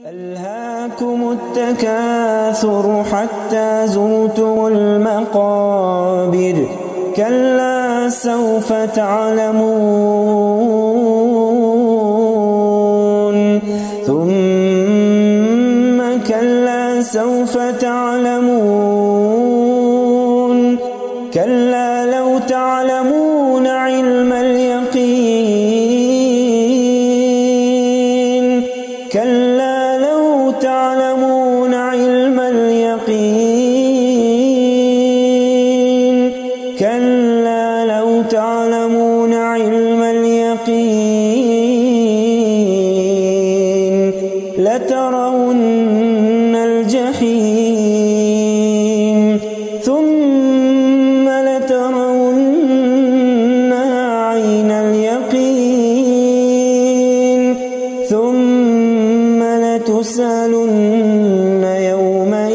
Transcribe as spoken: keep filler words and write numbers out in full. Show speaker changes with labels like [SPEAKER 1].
[SPEAKER 1] ألهاكم التكاثر حتى زرتم المقابر كلا سوف تعلمون ثم كلا سوف تعلمون كلا لو تعلمون علم اليقين كلا لو تعلمون علم اليقين كلا لو تعلمون علم اليقين لترون الجحيم ثم لترونها عين اليقين ثم لتسألن يومئذ